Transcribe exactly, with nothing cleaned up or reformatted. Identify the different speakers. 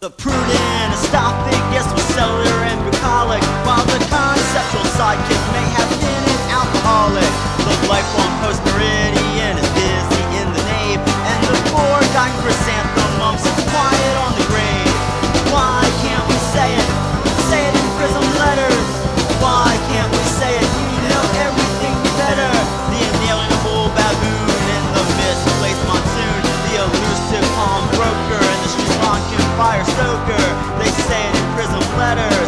Speaker 1: The prudent esophagus was cellular and bucolic, while the conceptual sidekick may have been an alcoholic. The lifelong post-meridian is busy in the nave, and the four-dying chrysanthemum sits quiet on the grave. Why can't we say it? Say it in prism letters. Why can't we say it? You know everything better. The inalienable baboon and the misplaced monsoon, the elusive palm broker and the Sri Lankan fire stoker. They say it in prism letters.